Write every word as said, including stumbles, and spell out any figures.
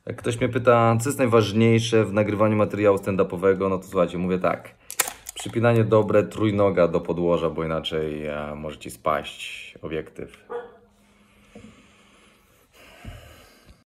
Jak ktoś mnie pyta, co jest najważniejsze w nagrywaniu materiału stand-upowego, no to słuchajcie, mówię tak. Przypinanie dobre trójnoga do podłoża, bo inaczej e, może Ci spaść obiektyw.